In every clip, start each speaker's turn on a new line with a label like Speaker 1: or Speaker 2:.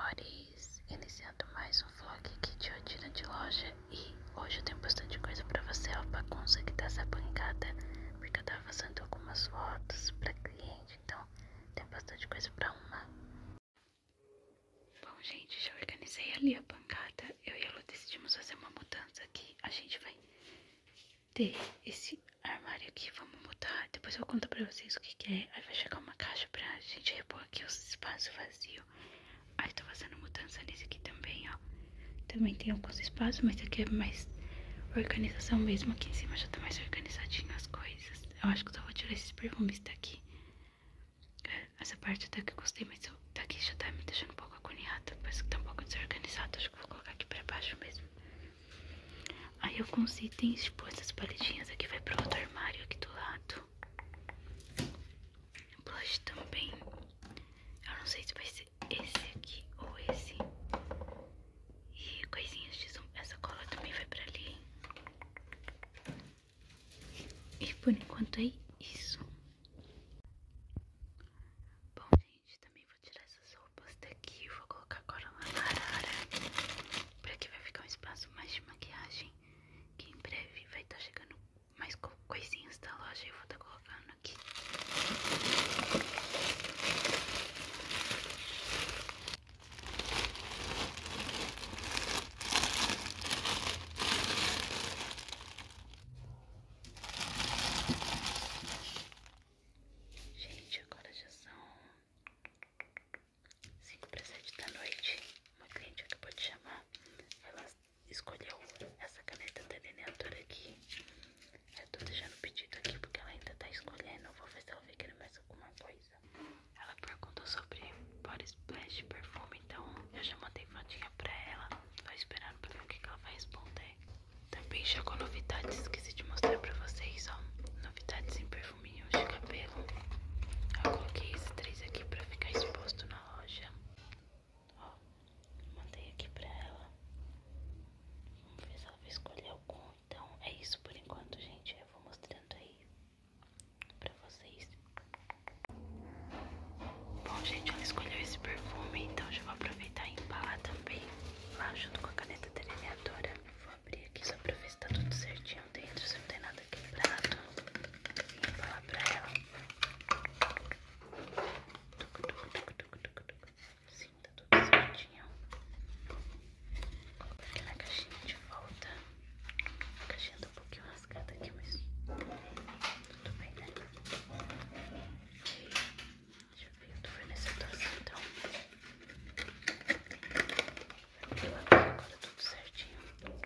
Speaker 1: amores, iniciando mais um vlog aqui de rotina de loja. E hoje eu tenho bastante coisa pra você, ó, bagunça que tá essa pancada, porque eu tava fazendo algumas fotos pra cliente, então tem bastante coisa pra arrumar. Bom, gente, já organizei ali a pancada. Eu e a Lu decidimos fazer uma mudança aqui. A gente vai ter esse armário aqui, vamos mudar. Depois eu conto pra vocês o que que é. Aí vai chegar uma caixa pra gente repor aqui os espaços vazios. Aí tô fazendo mudança nesse aqui também, ó. Também tem alguns espaços, mas aqui é mais organização mesmo. Aqui em cima já tá mais organizadinho as coisas. Eu acho que eu só vou tirar esses perfumes daqui. Essa parte até que eu gostei, mas daqui já tá me deixando um pouco agoniada. Parece que tá um pouco desorganizado. Acho que eu vou colocar aqui pra baixo mesmo. Aí alguns itens, tipo essas paletinhas aqui, vai pro outro armário aqui do lado. Blush também. Eu não sei se vai ser esse aqui ou esse. E coisinhas de zoom. Essa cola também vai pra ali. E por enquanto é isso. Bom, gente, também vou tirar essas roupas daqui. Vou colocar agora uma arara. Por aqui vai ficar um espaço mais de maquiagem, que em breve vai estar chegando mais coisinhas da loja e eu vou estar colocando aqui. Gente, agora já são 5 para 7 da noite. Uma cliente acabou de chamar. Ela escolheu essa caneta delineadora aqui. Eu tô deixando o pedido aqui porque ela ainda tá escolhendo. Eu vou ver se ela vai querer mais alguma coisa. Ela perguntou sobre Body Splash perfume, então eu já mandei fotinha pra ela. Tô esperando pra ver o que ela vai responder. Também chegou novidades, esqueci de mostrar pra vocês, ó. Novidades em perfuminhos de cabelo. Eu coloquei esses 3 aqui pra ficar exposto na loja. Ó, mandei aqui pra ela. Vamos ver se ela vai escolher algum. Então é isso por enquanto, gente. Eu vou mostrando aí pra vocês. Bom, gente, ela escolheu esse perfume, então já vou aproveitar e embalar também lá junto com a caneta delineadora. Vou abrir aqui só pra ver se tá tudo certinho dentro, se não tem nada quebrado. E embalar pra ela. Sim, tá tudo certinho. Vou colocar aqui na caixinha de volta. A caixinha tá um pouquinho rasgada aqui, mas tudo bem, né? Deixa eu ver, eu tô fornecedor então. Agora tudo certinho.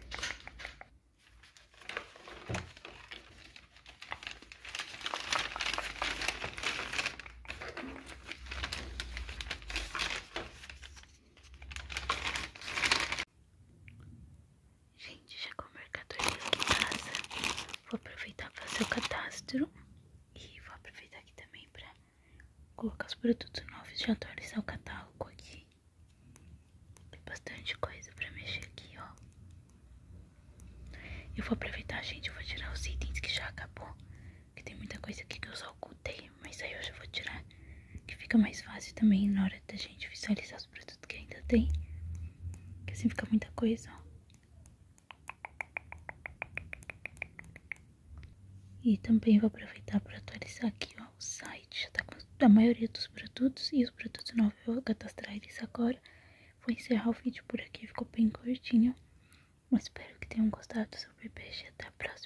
Speaker 1: Gente, chegou o mercadoria aqui em casa. Vou aproveitar para fazer o cadastro. E vou aproveitar aqui também para colocar os produtos novos. Já atualizar o catálogo aqui. Tem bastante coisa pra mexer aqui, ó. Eu vou aproveitar, gente, eu vou tirar os itens que já acabou. Porque tem muita coisa aqui que eu só ocultei, mas aí eu já vou tirar. Que fica mais fácil também na hora da gente visualizar os produtos que ainda tem. Que assim fica muita coisa, ó. E também vou aproveitar para atualizar aqui, ó, o site. Já tá com a maioria dos produtos. E os produtos novos eu vou cadastrar eles agora. Vou encerrar o vídeo por aqui, ficou bem curtinho. Mas espero que tenham gostado. Super beijo e até a próxima.